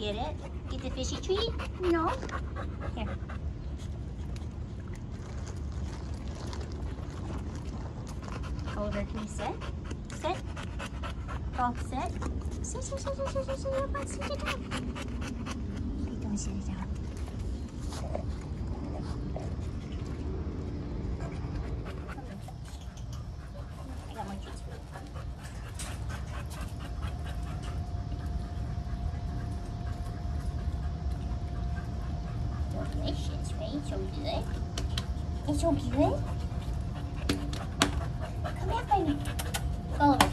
get it? Get the fishy treat? No. Here. Gulliver, can you sit? Sit. Both sit. Sit, sit, sit, sit, sit, sit, sit, sit, sit it down. Don't sit it down. I got more treats for you. Delicious, right? So good. It's so good. Come here, baby. Gulliver.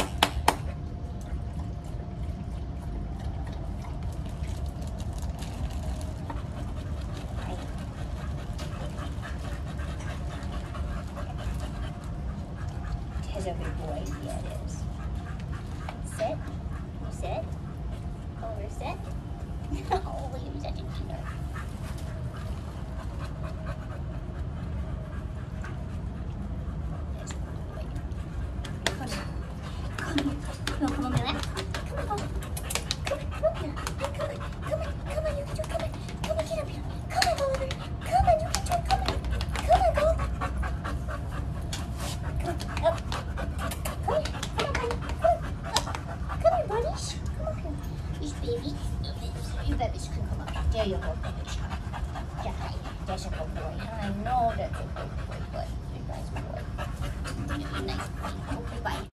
He's a good boy. Yeah, it is. Sit. You sit. Gulliver, sit. Oh, you're such a cheater. Come on, my lap. Come on, Gulliver. Come on, come on, come on, come on, you can do it. Come on, come on, get up here. Come on, Gulliver. Come on, you can do it. Come on, come on, Gulliver. Come on, up. Come here, come on, buddy. Come here, buddies. Come up here. These babies, you babies can come up. There you go, babies. Yeah, that's a good boy. I know that's a good boy, but you guys are boy. Nice boy. Okay, bye.